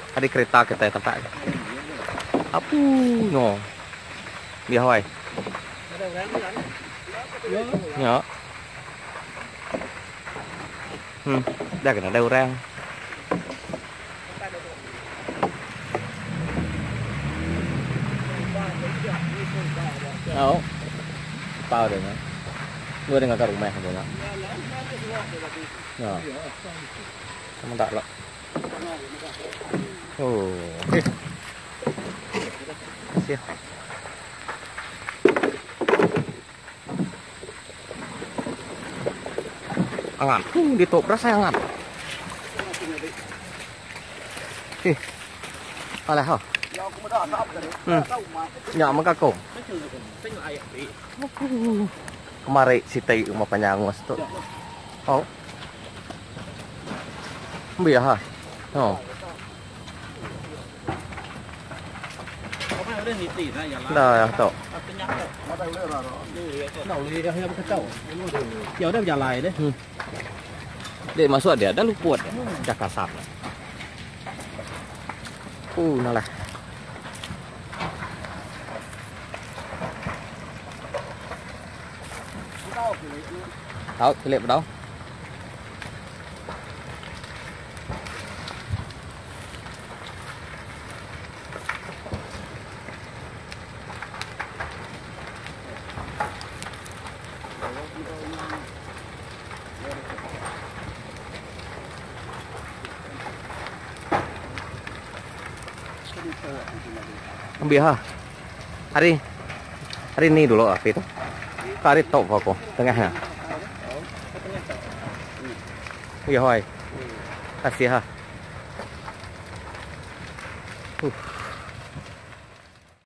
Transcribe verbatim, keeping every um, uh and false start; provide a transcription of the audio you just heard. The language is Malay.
Ada kereta kita tempat. Apa no? Dia hoài. Nhớ. Hmm, đây cái nó đâu rang. Oh. Bao rồi nữa. Mưa dengan karung meh rồi đó. Nhớ. Không đặt lắm. Oh. Siap. Angan, uh, ditoprak saya angan. Ih,อะไรเหรออืมyaมันก็โกง kemarin si tei uma panyangus tuh. Oh. Biar ha. Oh. Dah tuh. Giờ nó dài lại đấy. Để masuk dia ada luput. Dah kasar. Uh, nah lah. Tahu, kelip đâu? Ambil ha. Hari hari ini dulu apa itu? Kari top aku tengahnya. Iya hoài. Kasih ha. Uh.